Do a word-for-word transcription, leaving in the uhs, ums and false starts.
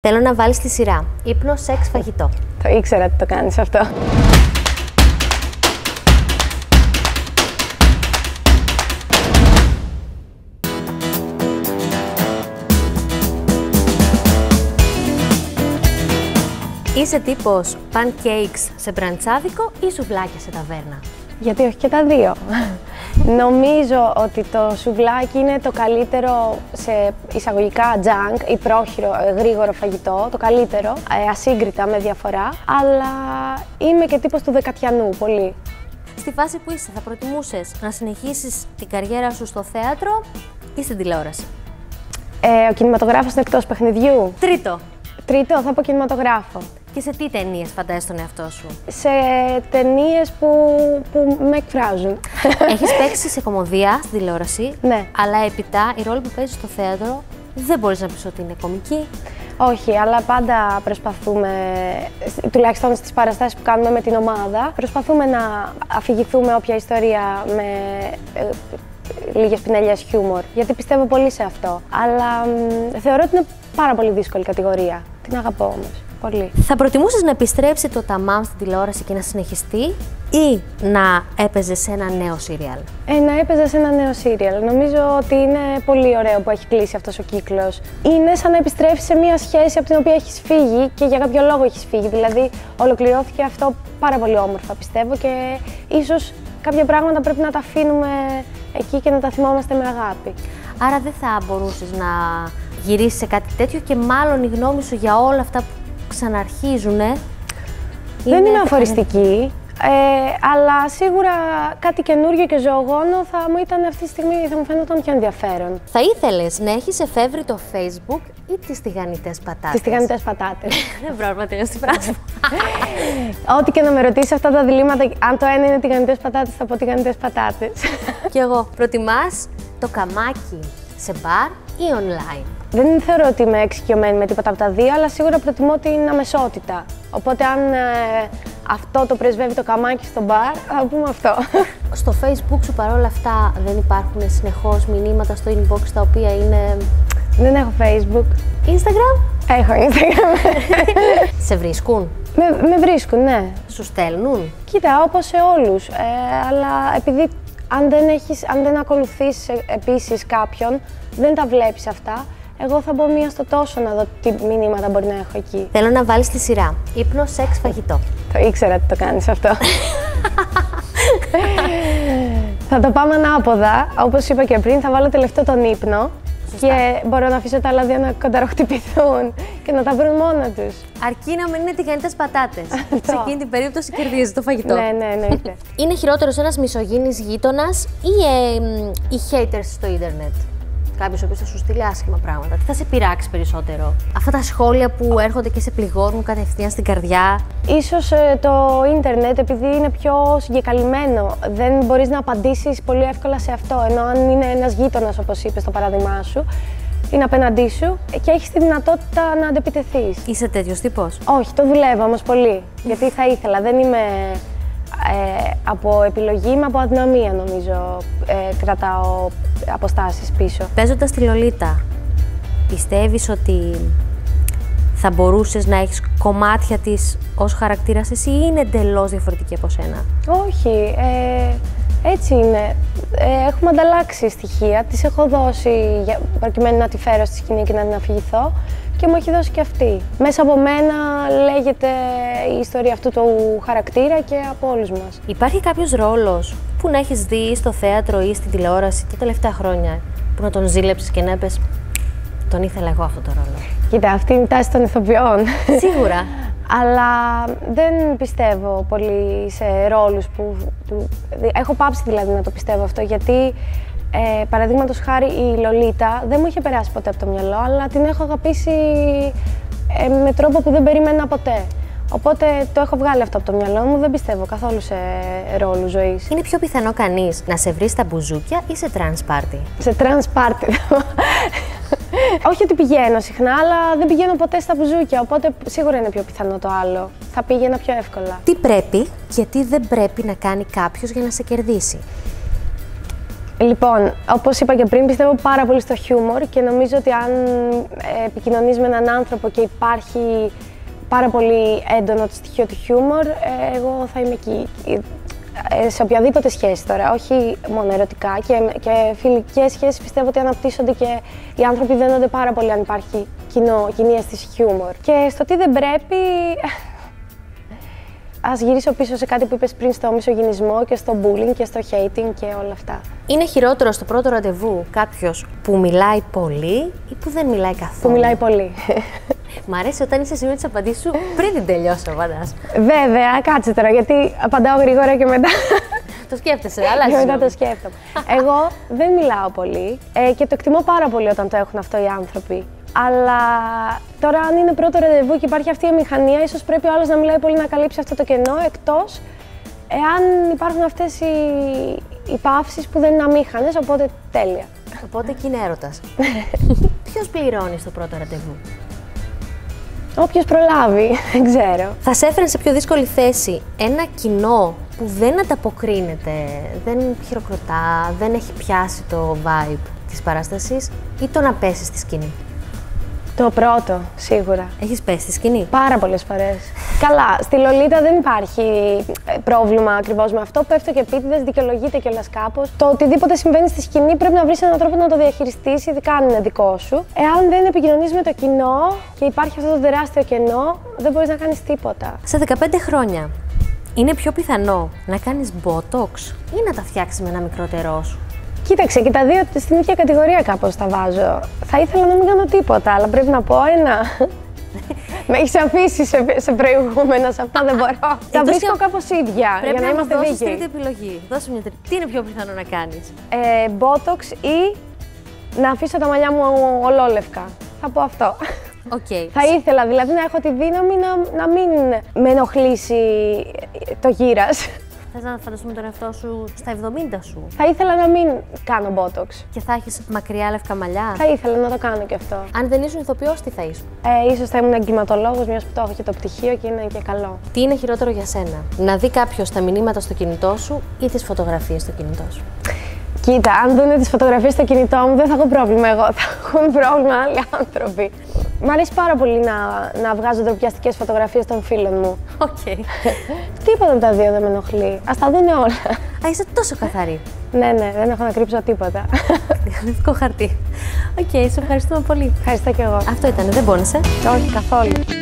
Θέλω να βάλεις τη σειρά. Ύπνο, σεξ, φαγητό. Το ήξερα ότι το κάνεις αυτό. Είσαι τύπος pancakes σε μπραντσάδικο ή σουβλάκια σε ταβέρνα? Γιατί όχι και τα δύο. Νομίζω ότι το σουβλάκι είναι το καλύτερο σε εισαγωγικά junk ή πρόχειρο, γρήγορο φαγητό, το καλύτερο, ασύγκριτα με διαφορά, αλλά είμαι και τύπος του δεκατιανού, πολύ. Στη φάση που είσαι, θα προτιμούσες να συνεχίσεις την καριέρα σου στο θέατρο ή στην τηλεόραση? Ε, ο κινηματογράφος είναι εκτός παιχνιδιού. Τρίτο. Τρίτο, θα πω κινηματογράφο. Και σε τι ταινίες φαντάζεσαι τον εαυτό σου? Σε ταινίες που, που με εκφράζουν. Έχεις παίξει σε κωμωδία στην τηλεόραση, ναι. Αλλά έπειτα η ρόλη που παίζεις στο θέατρο δεν μπορείς να πεις ότι είναι κωμική. Όχι, αλλά πάντα προσπαθούμε, τουλάχιστον στις παραστάσεις που κάνουμε με την ομάδα, προσπαθούμε να αφηγηθούμε όποια ιστορία με ε, λίγες πινελιές χιούμορ, γιατί πιστεύω πολύ σε αυτό. Αλλά μ, θεωρώ ότι είναι πάρα πολύ δύσκολη κατηγορία. Την αγαπώ όμως. Πολύ. Θα προτιμούσες να επιστρέψει το ταμάμ στην τηλεόραση και να συνεχιστεί ή να έπαιζε σε ένα νέο σύριαλ? Ε, να έπαιζε σε ένα νέο σύριαλ. Νομίζω ότι είναι πολύ ωραίο που έχει κλείσει αυτός ο κύκλος. Είναι σαν να επιστρέψεις σε μια σχέση από την οποία έχεις φύγει και για κάποιο λόγο έχεις φύγει. Δηλαδή, ολοκληρώθηκε αυτό πάρα πολύ όμορφα, πιστεύω, και ίσως κάποια πράγματα πρέπει να τα αφήνουμε εκεί και να τα θυμόμαστε με αγάπη. Άρα δεν θα μπορούσες να γυρίσεις σε κάτι τέτοιο και μάλλον η γνώμη σου για όλα αυτά που ξαναρχίζουνε? Δεν είμαι αφοριστική, ε, αλλά σίγουρα κάτι καινούριο και ζωογόνο θα μου ήταν αυτή τη στιγμή, θα μου φαίνονταν πιο ενδιαφέρον. Θα ήθελες να έχεις εφεύρει το Facebook ή τις τηγανιτές πατάτες? Τις τηγανιτές πατάτες. Δεν πρόβλημα, τελειώσει τη φράση. Ό,τι και να με ρωτήσεις αυτά τα διλήμματα, αν το ένα είναι τηγανιτές πατάτες, θα πω τηγανιτές πατάτες. Κι εγώ. Προτιμάς το καμάκι σε μπαρ ή online? Δεν θεωρώ ότι είμαι εξοικειωμένη με τίποτα από τα δύο, αλλά σίγουρα προτιμώ την αμεσότητα. Οπότε αν ε, αυτό το πρεσβεύει το καμάκι στο μπαρ, θα πούμε αυτό. Στο Facebook σου παρόλα αυτά δεν υπάρχουν συνεχώς μηνύματα στο inbox τα οποία είναι... Δεν έχω Facebook. Instagram? Έχω Instagram. Σε βρίσκουν? Με, με βρίσκουν, ναι. Σου στέλνουν? Κοίτα, όπως σε όλους, ε, αλλά επειδή αν δεν, έχεις, αν δεν ακολουθείς επίσης κάποιον, δεν τα βλέπεις αυτά. Εγώ θα μπω μία στο τόσο να δω τι μηνύματα μπορεί να έχω εκεί. Θέλω να βάλεις τη σειρά. Ύπνο, σεξ, φαγητό. Το ήξερα ότι το κάνεις αυτό. Θα το πάμε ανάποδα. Όπως είπα και πριν, θα βάλω τελευταίο τον ύπνο. Σωστά. Και μπορώ να αφήσω τα άλλα δύο να κονταροχτυπηθούν και να τα βρουν μόνα τους. Αρκεί να μην είναι τηγανιτές πατάτες. Σε εκείνη την περίπτωση κερδίζει το φαγητό. Ναι, ναι, εννοείται. Είναι χειρότερος ένας μισογίνης γείτονας ή ε, οι haters στο ίντερνετ? Κάποιος ο οποίος θα σου στείλει άσχημα πράγματα. Τι θα σε πειράξει περισσότερο? Αυτά τα σχόλια που έρχονται και σε πληγώνουν κατευθείαν στην καρδιά? Ίσως ε, το ίντερνετ, επειδή είναι πιο συγκεκαλυμμένο, δεν μπορείς να απαντήσεις πολύ εύκολα σε αυτό. Ενώ αν είναι ένας γείτονας, όπως είπες στο παράδειγμά σου, είναι απέναντί σου και έχεις τη δυνατότητα να αντεπιτεθείς. Είσαι τέτοιος τύπος? Όχι, το δουλεύω όμως πολύ. Γιατί θα ήθελα, δεν είμαι ε, από επιλογή, είμαι από αδυναμία νομίζω. Ε, κρατάω αποστάσεις πίσω. Παίζοντας τη Λολίτα, πιστεύεις ότι θα μπορούσες να έχεις κομμάτια της ως χαρακτήρας εσύ ή είναι εντελώς διαφορετική από σένα? Όχι, ε, έτσι είναι. Ε, έχουμε ανταλλάξει στοιχεία, τις έχω δώσει για, προκειμένου να τη φέρω στη σκηνή και να την αφηγηθώ και μου έχει δώσει και αυτή. Μέσα από μένα λέγεται η ιστορία αυτού του χαρακτήρα και από όλους μας. Υπάρχει κάποιος ρόλος που να έχεις δει στο θέατρο ή στην τηλεόραση τα τελευταία χρόνια που να τον ζήλεψες και να είπες τον ήθελα εγώ αυτό το ρόλο? Κοίτα, αυτή είναι η τάση των ηθοποιών. Σίγουρα. Αλλά δεν πιστεύω πολύ σε ρόλους που, που... Έχω πάψει δηλαδή να το πιστεύω αυτό, γιατί ε, παραδείγματος χάρη η Λολίτα δεν μου είχε περάσει ποτέ από το μυαλό, αλλά την έχω αγαπήσει ε, με τρόπο που δεν περίμενα ποτέ. Οπότε το έχω βγάλει αυτό από το μυαλό μου, δεν πιστεύω καθόλου σε ρόλους ζωής. Είναι πιο πιθανό κανείς να σε βρει στα μπουζούκια ή σε τρανς πάρτι? Σε τρανς πάρτι. Όχι ότι πηγαίνω συχνά, αλλά δεν πηγαίνω ποτέ στα μπουζούκια, οπότε σίγουρα είναι πιο πιθανό το άλλο. Θα πήγαινα πιο εύκολα. Τι πρέπει και τι δεν πρέπει να κάνει κάποιος για να σε κερδίσει? Λοιπόν, όπως είπα και πριν, πιστεύω πάρα πολύ στο χιούμορ και νομίζω ότι αν επικοινωνείς με έναν άνθρωπο και υπάρχει πάρα πολύ έντονο το στοιχείο του χιούμορ, εγώ θα είμαι εκεί. Σε οποιαδήποτε σχέση τώρα, όχι μόνο ερωτικά και, και φιλικές σχέσεις, πιστεύω ότι αναπτύσσονται και οι άνθρωποι δένονται πάρα πολύ αν υπάρχει κοινό, κοινή αίσθηση χιούμορ. Και στο τι δεν πρέπει, ας γυρίσω πίσω σε κάτι που είπες πριν, στο μισογυνισμό και στο bullying και στο hating και όλα αυτά. Είναι χειρότερο στο πρώτο ραντεβού κάποιος που μιλάει πολύ ή που δεν μιλάει καθόλου? Που μιλάει πολύ. Μ' αρέσει όταν είσαι σημείο της απαντήσης σου πριν την τελειώσω, φαντάζομαι. Βέβαια, κάτσε τώρα, γιατί απαντάω γρήγορα και μετά. Το σκέφτεσαι, αλλάζει. Και μετά το σκέφτομαι. Εγώ δεν μιλάω πολύ ε, και το εκτιμώ πάρα πολύ όταν το έχουν αυτό οι άνθρωποι. Αλλά τώρα, αν είναι πρώτο ραντεβού και υπάρχει αυτή η μηχανία, ίσως πρέπει ο άλλος να μιλάει πολύ να καλύψει αυτό το κενό, εκτός εάν υπάρχουν αυτές οι, οι παύσεις που δεν είναι αμήχανες, οπότε τέλεια. Οπότε εκεί είναι έρωτας. Ποιος πληρώνει στο πρώτο ραντεβού? Όποιος προλάβει, δεν ξέρω. Θα σε έφερε σε πιο δύσκολη θέση ένα κοινό που δεν ανταποκρίνεται, δεν χειροκροτά, δεν έχει πιάσει το vibe της παράστασης, ή το να πέσει στη σκηνή? Το πρώτο, σίγουρα. Έχεις πέσει στη σκηνή? Πάρα πολλές φορές. Καλά, στη Λολίτα δεν υπάρχει πρόβλημα ακριβώς με αυτό. Πέφτω και επίτηδες, δικαιολογείται κιόλας κάπως. Το οτιδήποτε συμβαίνει στη σκηνή πρέπει να βρεις έναν τρόπο να το διαχειριστείς, ειδικά αν είναι δικό σου. Εάν δεν επικοινωνείς με το κοινό και υπάρχει αυτό το τεράστιο κενό, δεν μπορείς να κάνεις τίποτα. Σε δεκαπέντε χρόνια, είναι πιο πιθανό να κάνεις botox ή να τα φτιάξεις με ένα μικρότερό σου? Κοίταξε, και τα δύο στην ίδια κατηγορία κάπως τα βάζω. Θα ήθελα να μην κάνω τίποτα, αλλά πρέπει να πω ένα. Με έχεις αφήσει σε, σε προηγούμενα, σε αυτά δεν μπορώ. Τα βρίσκω κάπως ίδια, πρέπει για να, να είμαστε δώσεις δίκαιοι. τρίτη επιλογή. Δώσε μια τρίτη. Τι είναι πιο πιθανό να κάνεις? Ε, botox ή να αφήσω τα μαλλιά μου ολόλευκα. Θα πω αυτό. Okay. Θα ήθελα δηλαδή να έχω τη δύναμη να, να μην με ενοχλήσει το γύρας. Θες να φανταστούμε τον εαυτό σου στα εβδομήντα σου? Θα ήθελα να μην κάνω botox. Και θα έχεις μακριά λευκά μαλλιά? Θα ήθελα να το κάνω και αυτό. Αν δεν ήσουν ηθοποιός, τι θα ήσουν? Ε, ίσως θα ήμουν εγκληματολόγος, μιας που το έχω και το πτυχίο και είναι και καλό. Τι είναι χειρότερο για σένα, να δει κάποιος τα μηνύματα στο κινητό σου ή τις φωτογραφίες στο κινητό σου? Κοίτα, αν δουν τις φωτογραφίες στο κινητό μου, δεν θα έχω πρόβλημα εγώ, θα έχουν πρόβλημα άλλοι άνθρωποι. Μ' αρέσει πάρα πολύ να, να βγάζω ντροπιαστικές φωτογραφίες των φίλων μου. Οκ. Okay. Τίποτα από τα δύο δεν με ενοχλεί. Ας τα δουν όλα. Α, είσαι τόσο καθαρή. Ναι, ναι, δεν έχω να κρύψω τίποτα. Λευκό χαρτί. Οκ, okay, σε ευχαριστούμε πολύ. Ευχαριστώ κι εγώ. Αυτό ήταν, δεν πόνεσαι? Όχι, καθόλου.